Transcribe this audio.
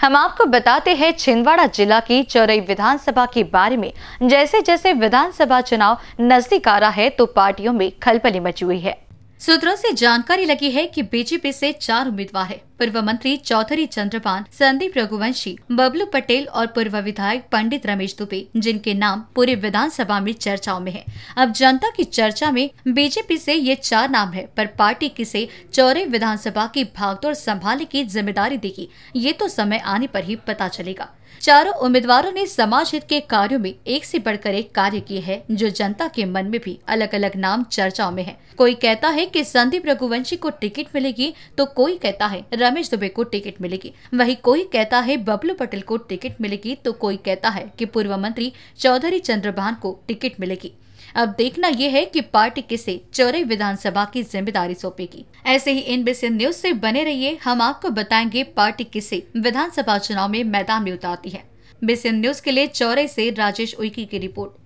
हम आपको बताते हैं छिंदवाड़ा जिला की चौरई विधानसभा के बारे में। जैसे जैसे विधानसभा चुनाव नजदीक आ रहा है तो पार्टियों में खलबली मची हुई है। सूत्रों से जानकारी लगी है कि बीजेपी से 4 उम्मीदवार हैं। पूर्व मंत्री चौधरी चंद्रभान, संदीप रघुवंशी, बबलू पटेल और पूर्व विधायक पंडित रमेश दुबे, जिनके नाम पूरे विधानसभा में चर्चाओं में है। अब जनता की चर्चा में बीजेपी से ये 4 नाम है, पर पार्टी किसे चौरई विधानसभा की भागदौड़ संभालने की जिम्मेदारी देगी, ये तो समय आने पर ही पता चलेगा। चारों उम्मीदवारों ने समाज हित के कार्यों में एक से बढ़कर एक कार्य किए हैं, जो जनता के मन में भी अलग अलग नाम चर्चाओं में है। कोई कहता है कि संदीप रघुवंशी को टिकट मिलेगी, तो कोई कहता है रमेश दुबे को टिकट मिलेगी। वहीं कोई कहता है बबलू पटेल को टिकट मिलेगी, तो कोई कहता है कि पूर्व मंत्री चौधरी चंद्रभान को टिकट मिलेगी। अब देखना यह है कि पार्टी किसे चौरई विधानसभा की जिम्मेदारी सौंपेगी। ऐसे ही एनबीसी न्यूज से बने रहिए, हम आपको बताएंगे पार्टी किसे विधानसभा चुनाव में मैदान में उतारती है। बीसीएन न्यूज के लिए चौरई से राजेश उइके की रिपोर्ट।